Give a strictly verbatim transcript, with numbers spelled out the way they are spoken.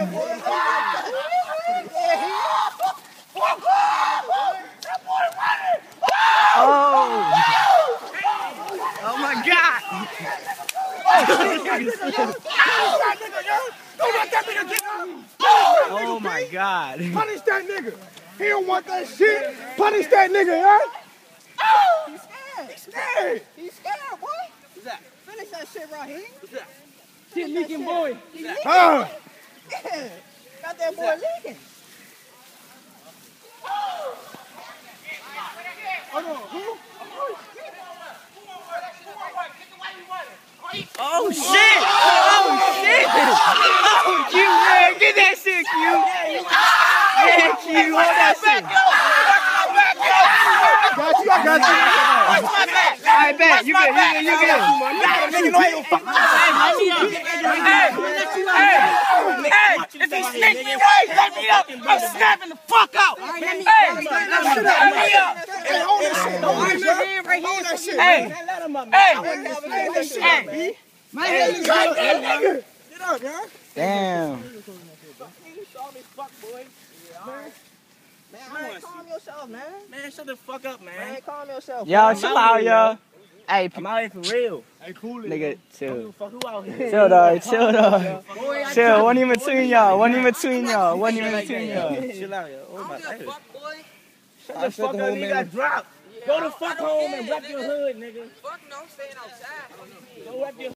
Oh my God! Oh my God! Punish that nigga. He don't want that shit. Punish that nigga, huh? He's scared. He's scared. He's scared, boy. What's that? Finish that shit, Raheem. What's that? Shit leaking, boy. He leaking. Huh? Yeah. Got that boy leaking. Hold on. Who? Oh shit! Oh shit! Oh Q, man, get that shit, Q! Yeah, Q, hold that shit. Got you, I got you. Watch my back. I bet you get, you get, you get. Nigga, no, ain't no fuck. Hey, hey, if he sneaks me right, let me up. I'm snapping the fuck out. Hey, let me up. Hey, hold that shit. Hold that shit. Hey, hey, Hey, Man, hey, you got that nigga. Get up, man. Damn. You saw me fuck, boy. Man, man, calm yourself, man. man, shut the fuck up, Man, man. calm yourself. Y'all chill out, y'all. Hey, I'm out here for real. Hey, cool it. nigga, chill. Fuck who out here? Chill, dog. Chill, dog. Chill. One in between y'all. One in between y'all. One in between y'all. Chill out, yo. Oh my God. Shut I the shut fuck the up, whole you man got up. dropped. Go the fuck home and rep your hood, nigga. Fuck no, I'm staying outside. Go rep your